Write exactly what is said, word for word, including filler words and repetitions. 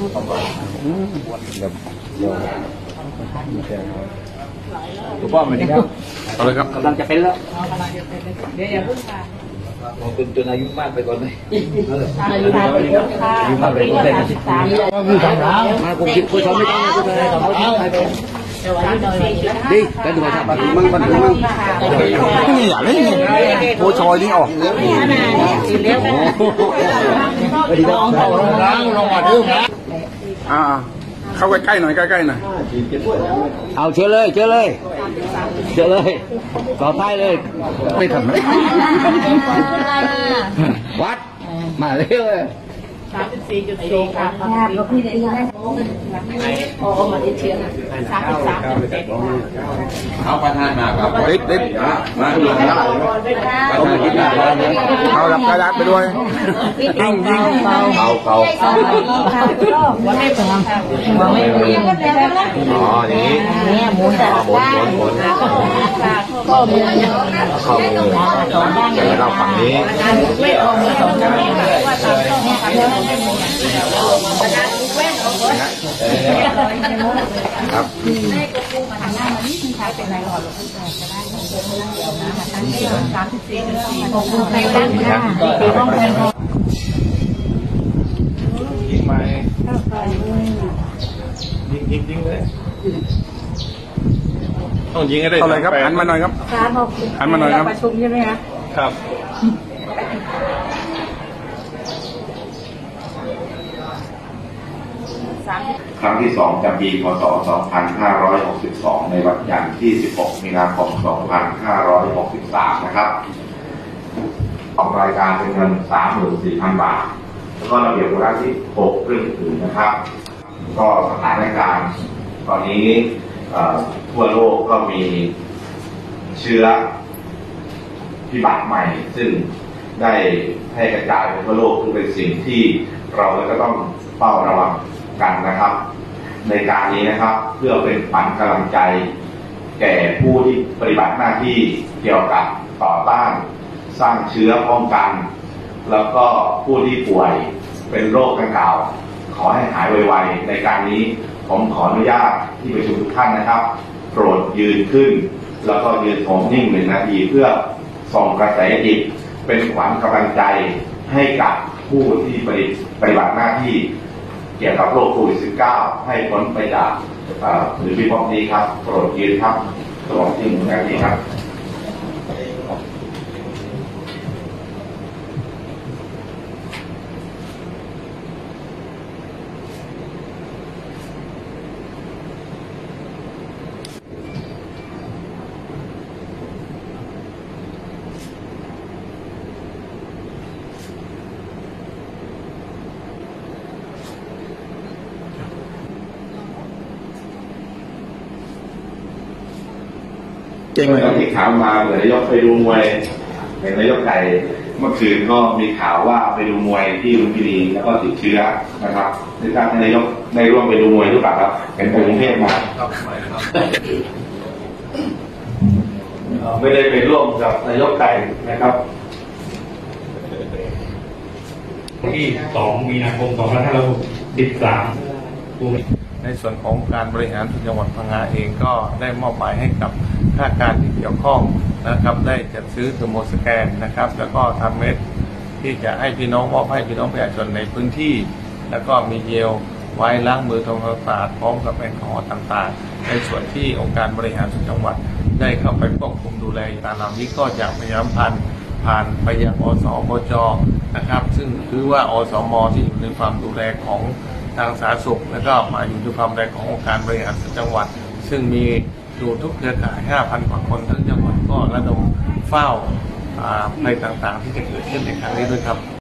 ถูกต้องไหมครับเอาเลยครับกำลังจะเป็นแล้วเดี๋ยวอย่าเพิ่งค่ะมองจนจนอายุมากไปก่อนเลยอายุมากไปก่อนค่ะอายุมากไปก่อนเลยสิบสามมาผมคิดคุยเขาไม่ต้องคุยอะไรกับเขาที่ไหนเป็นดิกันดูว่าชาบันมั่งบันทึกมั่งนี่อย่าเล่นโคชอยนี่ออกเลี้ยงนี่เลี้ยงไปดีก็ลองล้างลองมาดูนะอ่าเข้าใกล้ๆหน่อยใกล้ๆหน่อยเอาเชื่อเลยเชื่อเลยเชื่อเลยต่อท้ายเลยไม่ทำเลยวัดมาเร็วเลยสามสิบสี่จุดสี่ค่ะงานก็พี่ได้ยังโอ้มาได้เชียงสามสิบสามจุดเจ็ดเขาประทานมาครับเด็ดเด็ดมาดูกันได้เขาไม่คิดอะไรเขาหลับกระดาษไปด้วยยิงยิงเขาเขาวันไม่ถึงวันไม่ถึงอ๋ออย่างนี้เนี่ยหมุนแต่หมุนหมุนหมุนข้อมือข้อมือเดี๋ยวเราฝั่งนี้ไม่ออกสองนิ้วว่าตามช่องครับให้กกูมาทางหน้ามันนี่ใช้เป็นไรหลอดหรือจะได้มาตั้งที่สามสิบสี่จุดสี่กกูในด้านหน้าตีบ้องแทนยิงไหมยิงยิงยิงเลยต้องยิงให้ได้เท่าไหร่ครับหันมาหน่อยครับหันมาหน่อยครับประชุมใช่ไหมคะครับครั้งที่สองจำปีพศสองพันห้าร้อยหกสิบสองในวันจันทร์ที่สิบหกมีนาคมสองพันห้าร้อยหกสิบสามนะครับของรายการเป็นเงิน สามหมื่นสี่พัน บาทแล้วก็ระเบียบวาระที่หกเรื่องอื่นนะครับก็สถานการณ์ตอนนี้ทั่วโลกก็มีเชื้อพิบัติใหม่ซึ่งได้ให้กระจายไปทั่วโลกซึ่งเป็นสิ่งที่เราก็ต้องเฝ้าระวังกันนะครับในการนี้นะครับเพื่อเป็นขวัญกำลังใจแก่ผู้ที่ปฏิบัติหน้าที่เกี่ยวกับต่อต้านสร้างเชื้อป้องกันแล้วก็ผู้ที่ป่วยเป็นโรคดังกล่าวขอให้หายไวๆในการนี้ผมขออนุญาตที่ประชุมทุกท่านนะครับโปรดยืนขึ้นแล้วก็ยืนคงนิ่งหนึ่งนาทีเพื่อส่งกระแสจิตเป็นขวัญกำลังใจให้กับผู้ที่ปฏิบัติหน้าที่เกี่ยวกับโรคโควิด สิบเก้า ให้พ้นไปจากหรือพิภพนี้ครับโปรดยืนครับตลอดที่หนึ่งนาทีครับเก่งเลยที่ข่าวมาเหมือนนายกไปดูมวยเห็นนายกไก่เมื่อคืนก็มีข่าวว่าไปดูมวยที่ลุมพินีแล้วก็ติดเชื้อนะครับในการนายกได้ร่วมไปดูมวยหรือเปล่าครับเป็นกรุงเทพมาไม่ได้ไปร่วมกับนายกไก่นะครับที่สองมีนาคมสองพันห้าร้อยสิบสามในส่วนของการบริหารส่วนจังหวัดพังงาเองก็ได้มอบหมายให้กับข้าราชการที่เกี่ยวข้องนะครับได้จัดซื้อเทอร์โมสแกนนะครับแล้วก็ทำเม็ดที่จะให้พี่น้องมอบให้พี่น้องประชาชนในพื้นที่แล้วก็มีเจลไว้ล้างมือทำความสะอาดพร้อมกับแอลกอฮอล์ต่างๆในส่วนที่องค์การบริหารส่วนจังหวัดได้เข้าไปควบคุมดูแลการเหล่านี้ก็จะพยายามผ่านผ่านไปยังอสมจนะครับซึ่งคือว่าอสมที่อยู่ในความดูแลของทางสาธารณสุขแล้วก็มาอยู่ในความดูแลขององค์การบริหารส่วนจังหวัดซึ่งมีอยู่ทุกเครือข่าย ห้าพัน กว่าคนทั้งจังหวัดก็ระดมเฝ้าภัยต่างๆที่จะเกิดขึ้นในครั้งนี้ด้วยครับ